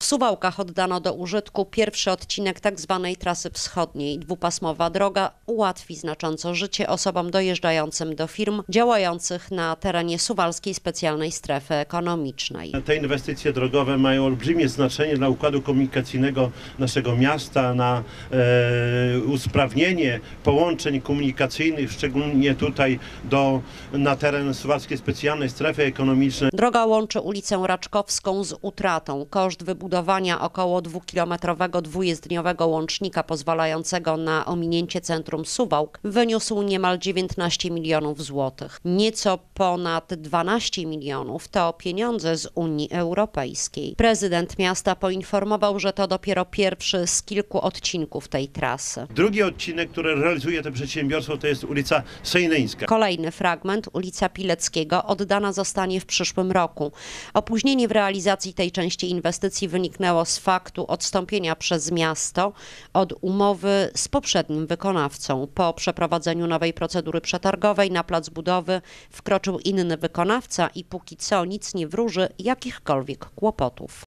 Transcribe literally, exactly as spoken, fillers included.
Suwałkach oddano do użytku pierwszy odcinek tzw. trasy wschodniej. Dwupasmowa droga ułatwi znacząco życie osobom dojeżdżającym do firm działających na terenie Suwalskiej Specjalnej Strefy Ekonomicznej. Te inwestycje drogowe mają olbrzymie znaczenie dla układu komunikacyjnego naszego miasta, na e, usprawnienie połączeń komunikacyjnych, szczególnie tutaj do, na teren Suwalskiej Specjalnej Strefy Ekonomicznej. Droga łączy ulicę Raczkowską z Utratą. Koszt wybudowania około dwukilometrowego dwujezdniowego łącznika pozwalającego na ominięcie centrum Suwałk wyniósł niemal dziewiętnaście milionów złotych. Nieco ponad dwanaście milionów to pieniądze z Unii Europejskiej. Prezydent miasta poinformował, że to dopiero pierwszy z kilku odcinków tej trasy. Drugi odcinek, który realizuje to przedsiębiorstwo, to jest ulica Sejneńska. Kolejny fragment, ulica Pileckiego, oddana zostanie w przyszłym roku. Opóźnienie w realizacji tej części inwestycji wyniknęło z faktu odstąpienia przez miasto od umowy z poprzednim wykonawcą. Po przeprowadzeniu nowej procedury przetargowej na plac budowy wkroczył inny wykonawca i póki co nic nie wróży jakichkolwiek kłopotów.